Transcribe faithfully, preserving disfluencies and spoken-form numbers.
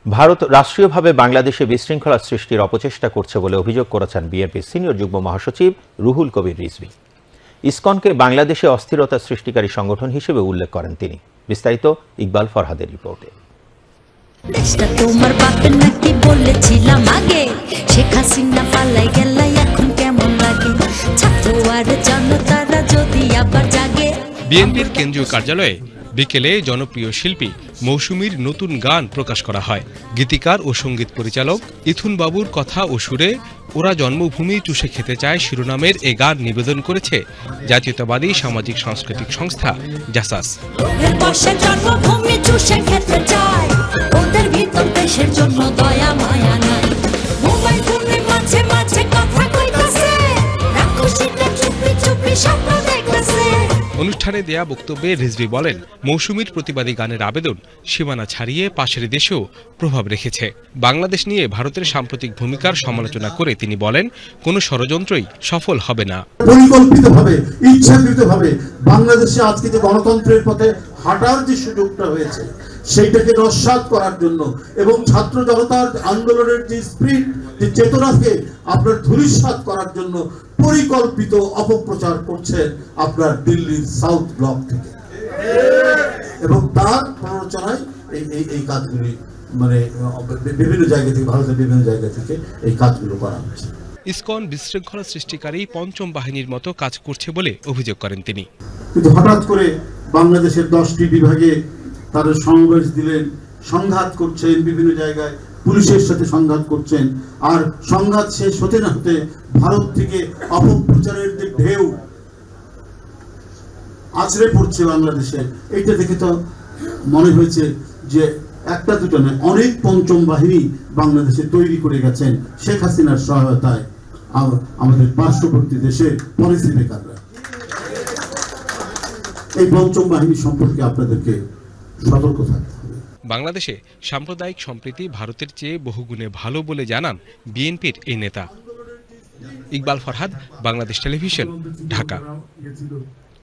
ভারত রাষ্ট্রীয়ভাবে বাংলাদেশে বিশৃঙ্খলা সৃষ্টির অপচেষ্টা করছে বলে অভিযোগ করেছেন বিএনপির সিনিয়র যুগ্ম মহাসচিব রুহুল কবির রিজভী। ইসকনকে বাংলাদেশে অস্থিরতা সৃষ্টিকারী সংগঠন হিসেবে উল্লেখ করেন তিনি। বিস্তারিত ইকবাল ফরহাদের রিপোর্টে। তোমার বাপের নাকি বলেছিলাম আগে, শেখ হাসিনা পালাই গেল, এখন কেমন লাগে? ছাত্র আর জনতারা যদি আবার জাগে। বিএনপির কেন্দ্রীয় কার্যালয়ে বিকেলে জনপ্রিয় শিল্পী মৌসুমীর নতুন গান প্রকাশ করা হয়। গীতিকার ও সঙ্গীত পরিচালক ইথুন বাবুর কথা ও সুরে ওরা জন্মভূমি চুষে খেতে চায় শিরোনামের এ গান নিবেদন করেছে জাতীয়তাবাদী সামাজিক সাংস্কৃতিক সংস্থা জাসাস। জন্মভূমি চুষে খেতে চায়, ওদের ভিতর দেশের জন্য দয়া মায়া নাই। মোবাইল ফোনে মাঝে মাঝে কথা কইতাছে, রাক্ষসীটা চুপি চুপি স্বপ্ন দেখতাছে। অনুষ্ঠানে দেয়া বক্তব্যে রিজভী বলেন, মৌসুমীর প্রতিবাদী গানের আবেদন সীমানা ছাড়িয়ে পাশের দেশেও প্রভাব রেখেছে। বাংলাদেশ নিয়ে ভারতের সাম্প্রতিক ভূমিকার সমালোচনা করে তিনি বলেন, কোনো ষড়যন্ত্রই সফল হবে না। পরিকল্পিতভাবে, ইচ্ছাকৃতভাবে বাংলাদেশে আজকে যে গণতন্ত্রের পথে হাঁটার যে সুযোগটা হয়েছে সেইটাকে নস্যাৎ করার জন্য এবং ছাত্র জনতার আন্দোলনের যে স্পিরিট, যে চেতনাকে আপনার ধূলিসাৎ করার জন্য পরিকল্পিত অপপ্রচার করছে আপনার দিল্লির সাউথ ব্লক থেকে, এবং তার প্ররোচনায় এই এই কাজগুলি মানে বিভিন্ন জায়গা থেকে, ভারতের বিভিন্ন জায়গা থেকে এই কাজগুলো করা হচ্ছে। ইসকন বিশৃঙ্খলা সৃষ্টিকারী পঞ্চম বাহিনীর মতো কাজ করছে বলে অভিযোগ করেন তিনি। কিন্তু হঠাৎ করে বাংলাদেশের দশটি বিভাগে তারা সংঘর্ষ দিলেন, সংঘাত করছেন, বিভিন্ন জায়গায় পুলিশের সাথে সংঘাত করছেন, আর সংঘাত শেষ হতে না হতে ভারত থেকে অপপ্রচারের যে ঢেউ আছড়ে পড়ছে বাংলাদেশে, এইটা দেখে তো মনে হয়েছে যে একটা দুটো নয়, অনেক পঞ্চম বাহিনী বাংলাদেশে তৈরি করে গেছেন শেখ হাসিনার সহায়তায় আমাদের পার্শ্ববর্তী দেশের পলিসি মেকাররা। এই পঞ্চম বাহিনী সম্পর্কে আপনাদেরকে সতর্ক থাকতে হবে। বাংলাদেশে সাম্প্রদায়িক সম্প্রীতি ভারতের চেয়ে বহুগুণে ভালো বলে জানান বিএনপির এই নেতা। ইকবাল ফরহাদ, বাংলাদেশ টেলিভিশন, ঢাকা।